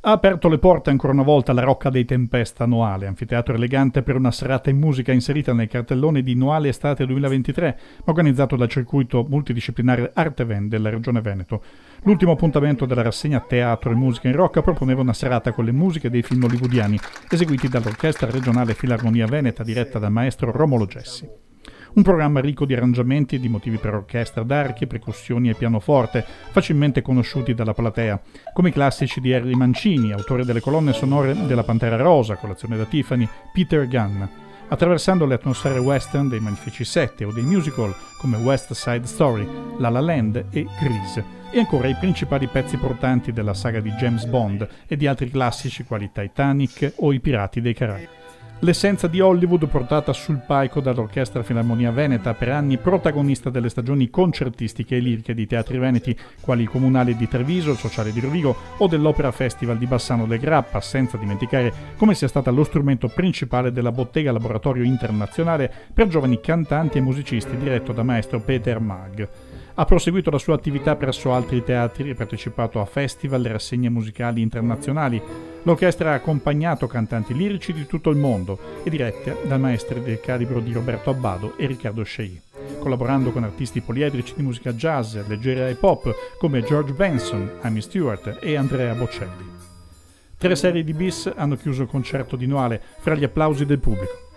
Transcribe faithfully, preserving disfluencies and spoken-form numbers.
Ha aperto le porte ancora una volta la Rocca dei Tempesta Noale, anfiteatro elegante per una serata in musica inserita nel cartellone di Noale Estate duemilaventitré, organizzato dal circuito multidisciplinare Arteven della Regione Veneto. L'ultimo appuntamento della rassegna Teatro e Musica in Rocca proponeva una serata con le musiche dei film hollywoodiani, eseguiti dall'Orchestra Regionale Filarmonia Veneta diretta dal maestro Romolo Gessi. Un programma ricco di arrangiamenti e di motivi per orchestra d'archi, percussioni e pianoforte, facilmente conosciuti dalla platea, come i classici di Harry Mancini, autore delle colonne sonore della Pantera Rosa, Colazione da Tiffany, Peter Gunn, attraversando le atmosfere western dei Magnifici Sette o dei musical come West Side Story, La La Land e Grease, e ancora i principali pezzi portanti della saga di James Bond e di altri classici quali Titanic o I Pirati dei Caraibi. L'essenza di Hollywood portata sul palco dall'Orchestra Filarmonia Veneta, per anni protagonista delle stagioni concertistiche e liriche di teatri veneti, quali il Comunale di Treviso, il Sociale di Rovigo o dell'Opera Festival di Bassano del Grappa, senza dimenticare come sia stata lo strumento principale della bottega laboratorio internazionale per giovani cantanti e musicisti diretto da maestro Peter Mag. Ha proseguito la sua attività presso altri teatri e partecipato a festival e rassegne musicali internazionali. L'orchestra ha accompagnato cantanti lirici di tutto il mondo e dirette da maestri del calibro di Roberto Abbado e Riccardo Chailly, collaborando con artisti poliedrici di musica jazz, leggera e pop come George Benson, Amy Stewart e Andrea Bocelli. Tre serie di bis hanno chiuso il concerto di Noale fra gli applausi del pubblico.